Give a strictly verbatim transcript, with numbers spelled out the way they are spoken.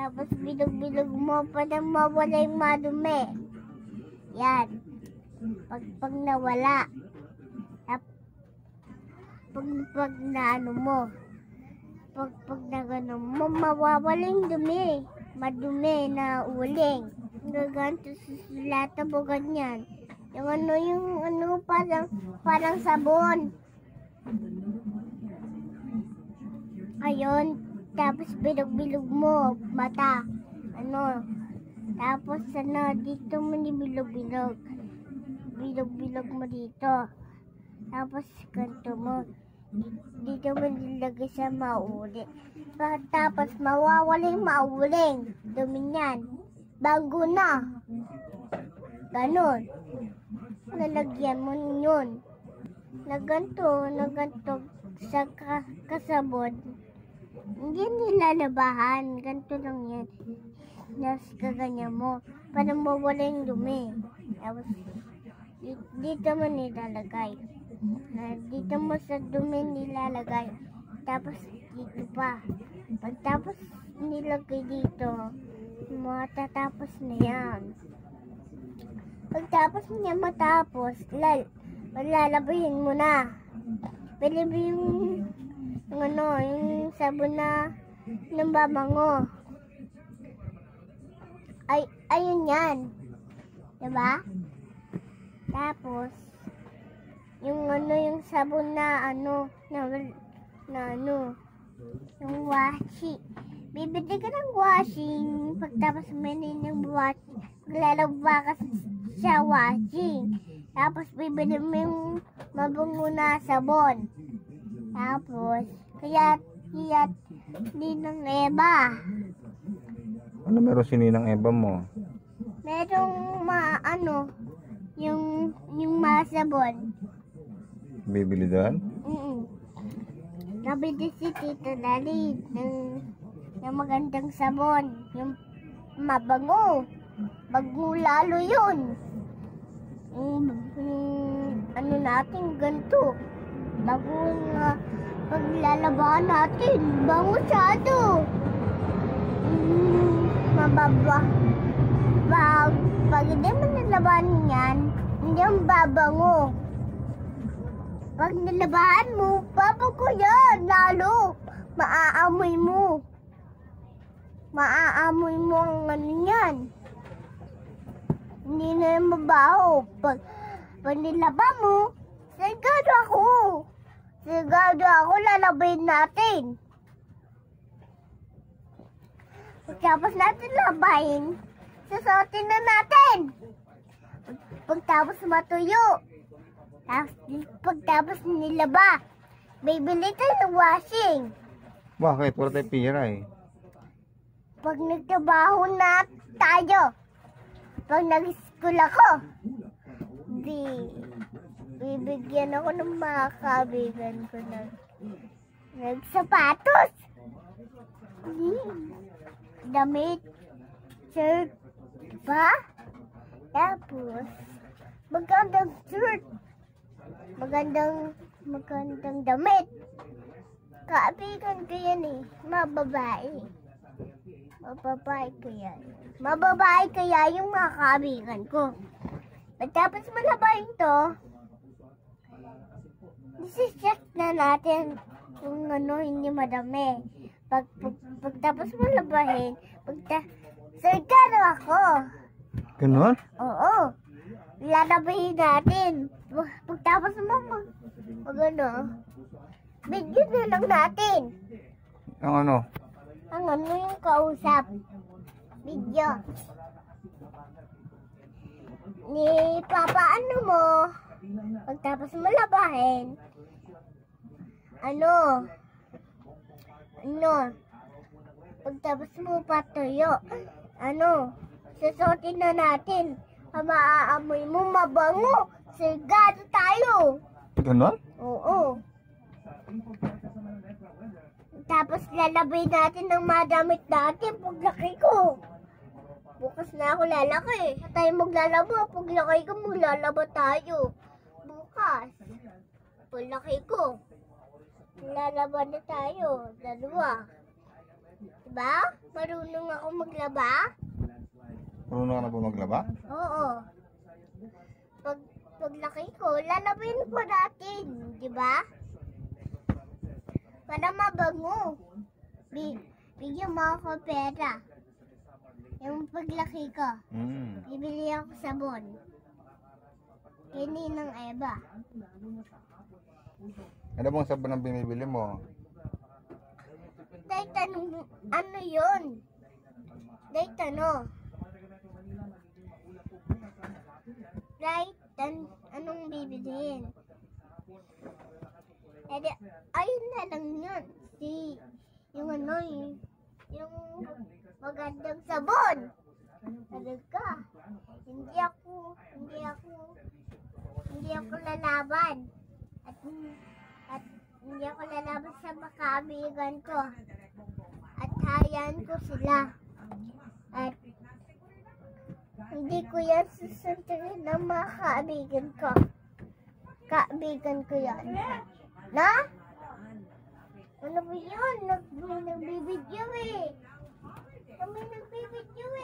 Tapos bilog-bilog mo para mawala yung madumi. Yan. Pag, pag nawala. Tap, pag, pag na ano mo. Pag, pag na gano'n mo, mawawala yung dumi. Madumi na uling. Gaganto susulata mo ganyan. Yung ano, yung ano, parang, parang sabon. Ayun. Tapos bilog-bilog mo, mata. Ano. Tapos ano, dito mo ni bilog-bilog. Bilog-bilog mo dito. Tapos ganito mo. Dito mo nilagay sa mauli. Tapos mawawala yung mauling. Dumi yan. Bago na. Ganon. Lalagyan mo yun. Na ganito, na ganito sa ka kasabon. Hindi nilalabahan. Ganito lang yan. Tapos kaganyan mo. Para mawala yung dumi. Tapos dito mo nilalagay. Dito mo sa dumi nilalagay. Tapos dito pa. Pagtapos nilagay dito, matatapos na yan. Pagtapos niya matapos, lal lalabahin mo na. Pwede ba yung, yung ano, yung sabon na ng babango. Ay, ayun yan. Diba? Tapos, yung ano, yung sabon na ano, na, na ano, yung washi. Bibili ka ng washing. Pagtapos manin yung washing, maglalaba ka sa washing. Tapos bibili mo yung mabango na sabon. Tapos, kaya, kaya, ninang Eva. Ano meron si Ninang Eva mo? Merong ma, ano, yung, yung masabon. Bibili doon? Mm-mm. Nabili si Tita Lali ng, ng magandang sabon. Yung mabango. Bago lalo yun. Yung, yung ano natin, ganito. Bago nga paglalabahan natin. Bango siyado. Mm, mababa. Pag, pag hindi mo nalabahan yan, hindi ang babango. Pag nilabahan mo, babago yan, lalo. Maaamoy mo. Maaamoy mo ang ano yan. Hindi na yung mabaho. Pag, pag nilaba mo, sigado ako. Sigado ako, lalabayin natin. Pagtapos natin labayin, susuotin na natin. Pagtapos matuyo. Tapos, pagtapos nilaba, bibili tayo ng washing. Bakit? Wala tayong pira eh. Pag nagtrabaho na tayo, pag nag-school ako, di, bibigyan ako ng mga kabigan ko ng nagsapatos. Hmm. Damit, shirt, ba? Tapos, magandang shirt. Magandang, magandang damit. Kaibigan ko yan eh. Mababae. Mababae ko yan. Mababae kaya yung mga kaibigan ko. Pagtapos malabahin to, isi-check na natin kung ano hindi madami. Pag, pag, pagtapos malabahin, pagta, sargado ako. Ganon? Oo. Lalabahin natin. Pagtapos mo mag, mag ano, video na lang natin. Ang ano? Ang ano yung kausap. Video. Ni Papa ano mo, pagtapos mo labahin, ano, ano, pagtapos mo patuyo, ano, susutin na natin. Maaamoy mo mabango. Sigado tayo. Ganon? Oo. Tapos lalabay natin ng madamit natin paglaki ko. Bukas na ako lalaki. Tayo maglalaba. Paglaki ko, maglalaba tayo. Bukas. Paglaki ko, lalaba na tayo. Dalawa. Diba? Marunong ako maglaba? Marunong ka na ba maglaba? Oo. Pag paglaki ko, lalabin ko natin. Diba? Para mabango. Bi bigyan mo ako pera. Yung paglaki ko, Mm. bibili ako sabon. Kay Ninang Eva. Ano bang sabon ang binibili mo? Day tanong, ano yun? Day tanong. Day, tan anong bibiliin? Eh, di, ayun na lang yun. Si, yung ano, yung, yung magandang sabon. Talaga. Hindi ako, hindi ako, hindi ako lalaban. At, at hindi ako lalaban sa mga kaibigan ko. At hayaan ko sila. At hindi ko yan susuntunin ng mga kaibigan ko. Kaibigan ko yan. Na? Ano ba yun? Nag may nagbibidyo eh. May nagbibidyo